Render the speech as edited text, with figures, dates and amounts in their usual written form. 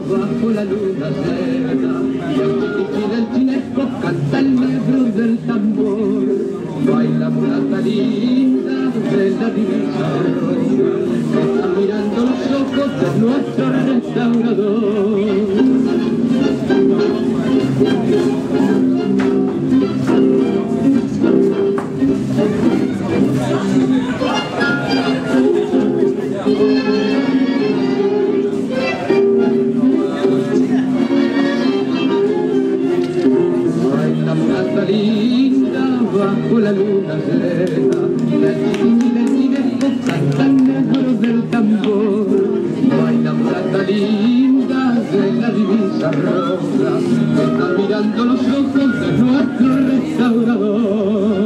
bajo la luna llena, y el chiquichi del chinesco canta el negro del tambor. Baila mulata linda de la divisa roja, que está mirando los ojos de nuestro restaurador. Baila mulata linda bajo la luna llena, el chiquichi del chinesco canta el negro del tambor. Baila mulata linda de la divisa roja, que está mirando los ojos de nuestro restaurador.